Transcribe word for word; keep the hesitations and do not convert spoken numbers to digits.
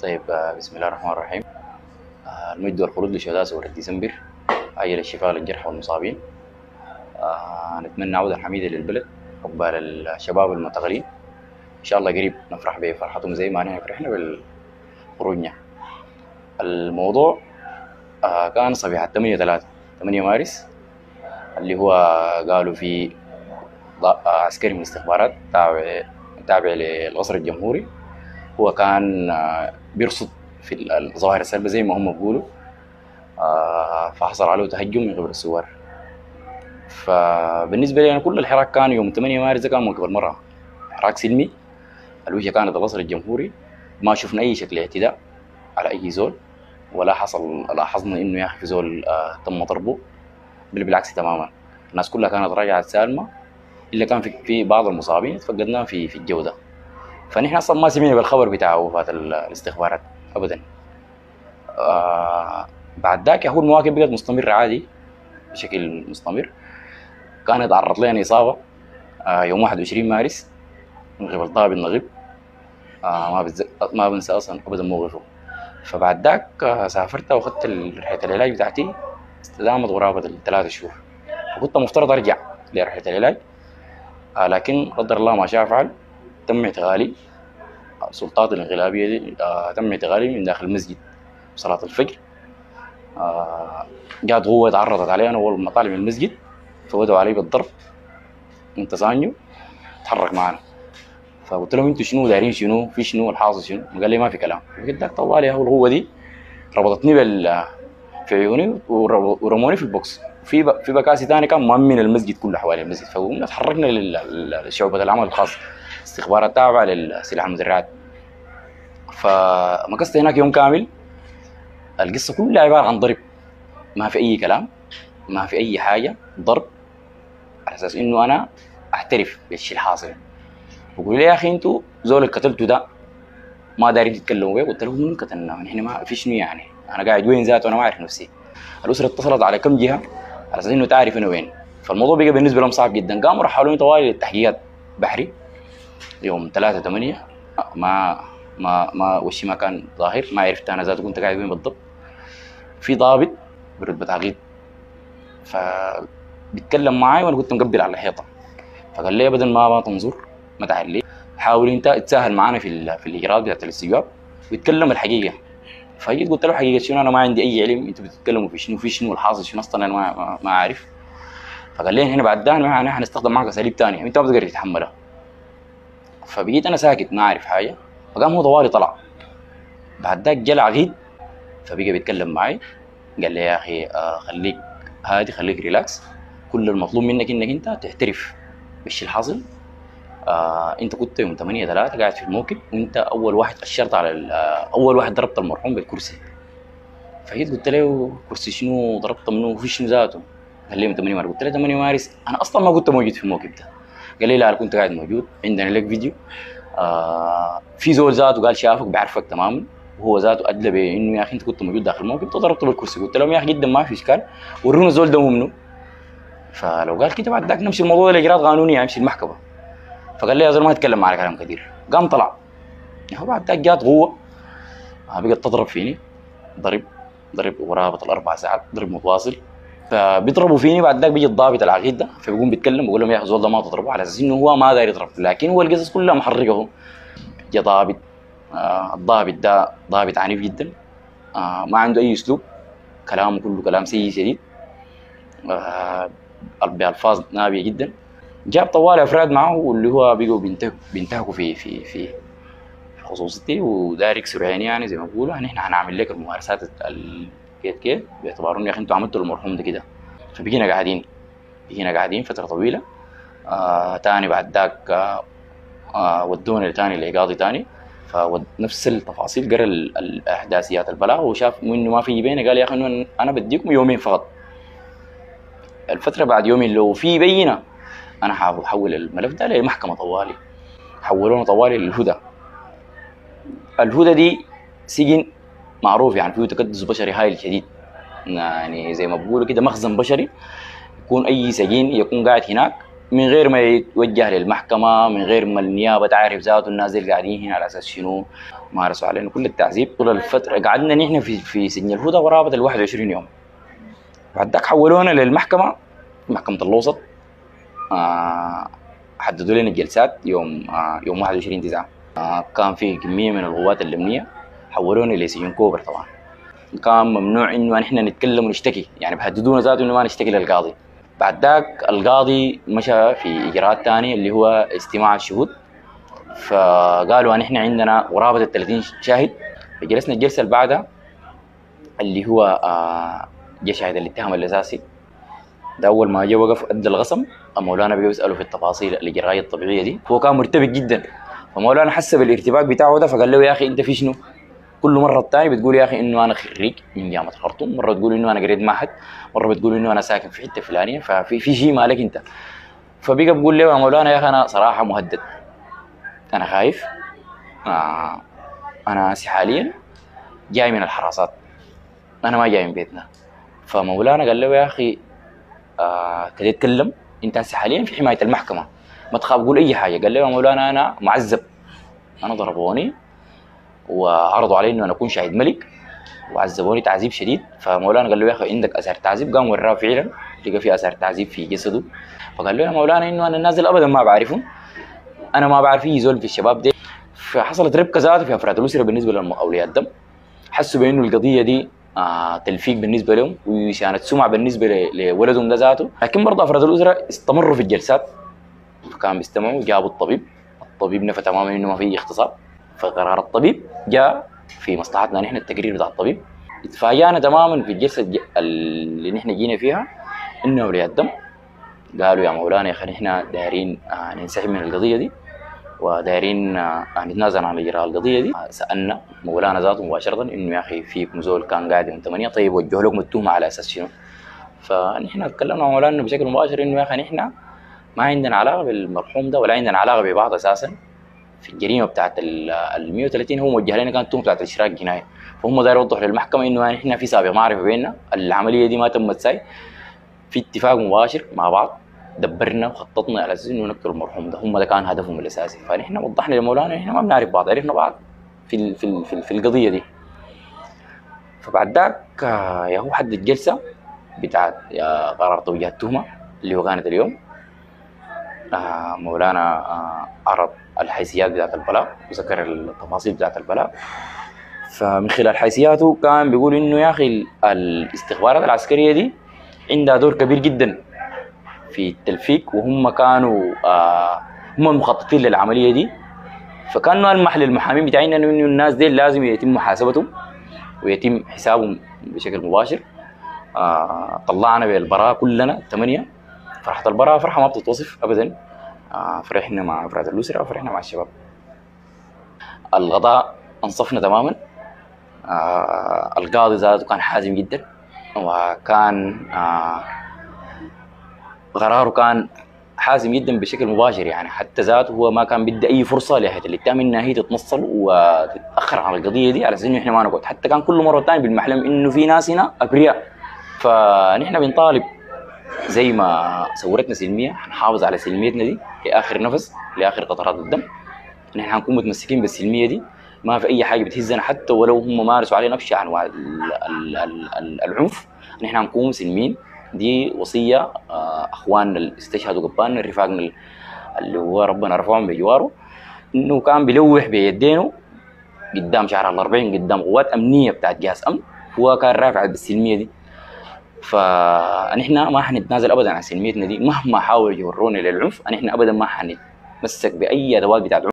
طيب آه، بسم الله الرحمن الرحيم. آه، المجد والخلود لشهداء ثورة ديسمبر، عاجل الشفاء للجرحى والمصابين. آه، نتمنى عودة حميدة للبلد عقبال الشباب المعتقلين. إن شاء الله قريب نفرح بفرحتهم زي ما نحن فرحنا بخروجنا. الموضوع آه، كان صبيحة ثمانية ثلاثة ثمانية مارس، اللي هو قالوا في ض- آه، عسكري من الاستخبارات تابع تابع للقصر الجمهوري. هو كان آه، بيرصد في الظواهر السلبية زي ما هم بيقولوا. آه، فحصل عليه تهجم من قبل الثوار. فبالنسبة لي أنا كل الحراك كان يوم ثمانية مارس، ده كان من قبل مرة حراك سلمي. الوجهة كانت القصر الجمهوري، ما شفنا أي شكل اعتداء على أي زول، ولا حصل لاحظنا إنه يا أخي في زول آه تم ضربه، بل بالعكس تماما. الناس كلها كانت راجعة سالمة، إلا كان في في بعض المصابين تفقدناهم في في الجو ده. فنحن أصلا ما سمعنا بالخبر بتاع وفاة ال- الاستخبارات أبدا. آه بعد ذاك هو المواقف بقت مستمرة عادي بشكل مستمر. كان تعرض لنا إصابة آه يوم واحد وعشرين مارس من قبل ضابط نقيب. آه ما بتز... ما بنسى أصلا أبدا موقفه. فبعد ذاك آه سافرت وأخذت ال- رحلة العلاج بتاعتي، استدامت قرابة الثلاثة شهور. فكنت مفترض أرجع لرحلة العلاج، آه لكن قدر الله ما شاء فعل. تم اعتقالي. آه، السلطات الانقلابية دي آه تم اعتقالي من داخل المسجد صلاة الفجر. آه جات قوة تعرضت علي أنا أول ما طالع من المسجد، فبدأوا علي بالضرب. أنت سانيو تحرك معنا. فقلت لهم انتوا شنو دايرين، شنو في شنو الحاصل شنو؟ قال لي ما في كلام. قلت لك طوالي هو القوه دي ربطتني بال في عيوني ور- ورموني في البوكس. في ب... في بكاسي ثاني كان مؤمن المسجد كله حوالي المسجد. فقمنا تحركنا لل- لشعبة العمل الخاص، استخبارات تابعة للسلاح المدرعات. فمكثت هناك يوم كامل. القصة كلها عبارة عن ضرب، ما في أي كلام، ما في أي حاجة، ضرب على أساس إنه أنا أعترف بالشيء الحاصل. بقول لي يا أخي أنتوا زول اللي قتلته ده ما دارين تتكلموا بيه. قلت لهم من قتلنا؟ نحن ما في شنو يعني، انا قاعد وين ذاته انا ما اعرف نفسي. الاسره اتصلت على كم جهه على اساس انه تعرف انا وين. فالموضوع بقى بالنسبه لهم صعب جدا. قاموا رحلوني طوالي للتحقيقات بحري يوم ثلاثة ثمانية. ما ما ما وشي ما كان ظاهر، ما عرفت انا ذاته كنت قاعد وين بالضبط. في ضابط برتبه عقيد فبيتكلم معاي وانا كنت مقبل على الحيطه. فقال لي ابدا ما ما تنظر، ما تعلي، حاول انت تساهل معانا في ال- في الاجراءات بتاعت الاستجواب ويتكلم الحقيقه. فجيت قلت له حقيقه شنو، انا ما عندي اي علم، انتوا بتتكلموا في شنو، في شنو الحاصل شنو اصلا انا ما, ما, ما عارف. فقال لي هنا بعد ده انا حنستخدم معك اساليب ثانيه انت ما بتقدر تتحملها. فبقيت انا ساكت ما اعرف حاجه. فقام هو طوالي طلع. بعد ذاك جا العقيد فبقى بيتكلم معي. قال لي يا اخي آه خليك هادي، خليك ريلاكس. كل المطلوب منك انك انت تعترف بالشيء الحاصل. آه انت كنت يوم ثمانية ثلاثة قاعد في الموكب، وانت اول واحد اشرت على ال- آه، اول واحد ضربت المرحوم بالكرسي. فجيت قلت له كرسي شنو، ضربت منو، في شنو ذاته؟ قال لي يوم ثمانية مارس. قلت له ثمانية مارس انا اصلا ما كنت موجود في الموكب ده. قال لي لا انا كنت قاعد موجود، عندنا لك فيديو. آه في زول ذاته قال شافك بيعرفك تماما، وهو ذاته ادلى بانه يا اخي انت كنت موجود داخل الموكب ضربته بالكرسي. قلت لهم يا اخي جدا ما في اشكال، ورونا الزول ده منه. فلو قال كده بعد ذاك نمشي الموضوع لاجراءات قانونيه، امشي المحكمه. فقال لي يا زول ما اتكلم معك كلام كثير. قام طلع. هو بعد ذاك جات قوه آه، بقت تضرب فيني. ضرب ضرب قرابه الاربع ساعات ضرب متواصل. فبيضربوا فيني. بعد ذاك بيجي الضابط العقيد ده فبيقوم بيتكلم بيقول لهم يا اخي الزول ده ما تضربه، على اساس انه هو ما داير يضرب، لكن هو القصص كلها محرقه. جا ضابط. آه الضابط ده ضابط عنيف جدا. آه ما عنده اي اسلوب، كلامه كله كلام سيء شديد. آه بألفاظ نابية جدا. جاب طوال افراد معه واللي هو بيجوا بينتهكوا بينتهكوا في في في خصوصيتي وداير يكسروا عيني، يعني زي ما بيقولوا يعني احنا هنعمل لك الممارسات ال- كيف كيف باعتبار انه يا اخي انتوا عملتوا للمرحوم ده كده. فبقينا قاعدين بقينا قاعدين فتره طويله. آه تاني بعد ذاك آه آه ودونا لتاني لقاضي تاني. فنفس التفاصيل قرا ال- الاحداثيات البلاغ وشاف انه ما في بينه. قال يا اخي انه انا بديكم يومين فقط. الفتره بعد يومين لو في بينه انا ححول الملف ده لمحكمه طوالي. حولونا طوالي للهدى. الهدى دي سجن معروف يعني فيه تكدس بشري هائل شديد، يعني زي ما بقولوا كده مخزن بشري. يكون اي سجين يكون قاعد هناك من غير ما يتوجه للمحكمه، من غير ما النيابه تعرف ذاته الناس اللي قاعدين هنا على اساس شنو. مارسوا علينا كل التعذيب طول الفتره. قعدنا نحن في في سجن الهدى قرابه ال واحد وعشرين يوم. بعد ذاك حولونا للمحكمه، محكمه الوسط. آه حددوا لنا الجلسات يوم آه يوم واحد وعشرين تسعة. آه كان في كميه من القوات الامنيه حولونا لسجن كوبر. طبعا كان ممنوع انه نحن نتكلم ونشتكي، يعني بهددونا ذاته انه ما نشتكي للقاضي. بعد ذاك القاضي مشى في اجراءات ثانيه اللي هو استماع الشهود، فقالوا ان احنا عندنا قرابه ال ثلاثين شاهد. فجلسنا الجلسه اللي بعدها اللي هو آه جا شاهد الاتهام الاساسي ده. اول ما جا وقف ادى الغصم، مولانا بيجي يساله في التفاصيل الاجرائيه الطبيعيه دي. هو كان مرتبك جدا، فمولانا حس بالارتباك بتاعه ده، فقال له يا اخي انت في شنو؟ كل مره الثاني بتقول يا اخي انه انا خريج من جامعه الخرطوم، مره تقول انه انا قريت معهد، مره بتقول انه انا ساكن في حته فلانيه، ففي في شيء مالك انت. فبقى بقول له يا مولانا يا اخي انا صراحه مهدد، انا خايف، آه انا هسي حاليا جاي من الحراسات، انا ما جاي من بيتنا. فمولانا قال له يا اخي آه كده اتكلم، انت هسي حاليا في حمايه المحكمه، ما تخاف قول اي حاجه. قال له يا مولانا انا معذب، انا ضربوني وعرضوا علي انه انا اكون شاهد ملك وعذبوني تعذيب شديد. فمولانا قال له يا اخي عندك اثار تعذيب؟ قام وراه فعلا لقى في اثار تعذيب في جسده. فقال له يا مولانا انه انا النازل ابدا ما بعرفهم، انا ما بعرف اي زول في الشباب دي. فحصلت ربكه ذاته في افراد الاسره بالنسبه لاولياء الدم، حسوا بانه القضيه دي آه تلفيق بالنسبه لهم وشانت سمعه بالنسبه لولدهم ده ذاته. لكن برضه افراد الاسره استمروا في الجلسات، فكانوا بيستمعوا. جابوا الطبيب، الطبيب نفى تماما انه ما في اغتصاب، فقرار الطبيب جاء في مصلحتنا نحن، التقرير بتاع الطبيب. اتفاجئنا تماما في الجلسه اللي نحن جينا فيها انه اولياء الدم قالوا يا مولانا يا اخي نحن دايرين آه ننسحب من القضيه دي ودايرين آه نتنازل عن اجراء القضيه دي. آه سالنا مولانا ذاته مباشره انه يا اخي فيكم زول كان قاعد يوم ثمانية، طيب وجهوا لكم التهمه على اساس شنو؟ فنحن تكلمنا مع مولانا بشكل مباشر انه يا اخي نحن ما عندنا علاقه بالمرحوم ده ولا عندنا علاقه ببعض اساسا. في الجريمه بتاعت ال مئة وثلاثين هو موجه لنا كانت تهمه بتاعت الاشراك جنائي، فهم داير يوضحوا للمحكمه انه احنا في سابق معرفه بيننا، العمليه دي ما تمت ساي في اتفاق مباشر مع بعض، دبرنا وخططنا على اساس انه نقتل المرحوم ده، هم ده كان هدفهم الاساسي. فنحن وضحنا لمولانا احنا ما بنعرف بعض، عرفنا بعض في ال في ال في, ال في القضيه دي. فبعد ذاك يا هو حد الجلسه بتاعت قرار توجيه التهمه اللي هو كانت اليوم. آه مولانا آه عرض الحيثيات بتاعت البلاغ وذكر التفاصيل بتاعت البلاغ. فمن خلال حيثياته كان بيقول انه يا اخي الاستخبارات العسكريه دي عندها دور كبير جدا في التلفيق، وهم كانوا آه هم المخططين للعمليه دي. فكانوا المحل المحامين بتاعين انه الناس دي لازم يتم محاسبتهم ويتم حسابهم بشكل مباشر. آه طلعنا بالبراءه كلنا ثمانيه. فرحة البراءة فرحة ما بتتوصف ابدا. آه فرحنا مع افراد الاسره وفرحنا مع الشباب. القضاء انصفنا تماما. آه القاضي ذاته كان حازم جدا، وكان آه قراره كان حازم جدا بشكل مباشر، يعني حتى ذاته هو ما كان بدي اي فرصه لهيئه الاتهام انها هي تتنصل وتتاخر عن القضيه دي على اساس انه احنا ما نقعد. حتى كان كل مره ثانيه بالمحلم انه في ناس هنا ابرياء. فنحن بنطالب زي ما ثورتنا سلميه حنحافظ على سلميتنا دي لاخر نفس، لاخر قطرات الدم. نحن حنكون متمسكين بالسلميه دي، ما في اي حاجه بتهزنا حتى ولو هم مارسوا علينا نفس انواع العنف، نحن حنكون سلمين. دي وصيه اخواننا اللي استشهدوا قبالنا رفاقنا اللي هو ربنا رفعهم بجواره، انه كان بيلوح بيدينه قدام شارع الأربعين قدام قوات امنيه بتاعت جهاز امن، هو كان رافع بالسلميه دي. فنحن ما حنتنازل ابدا عن سلميتنا دي مهما حاولوا يجرونا للعنف، نحن ابدا ما حنتمسك باي ادوات بتاعت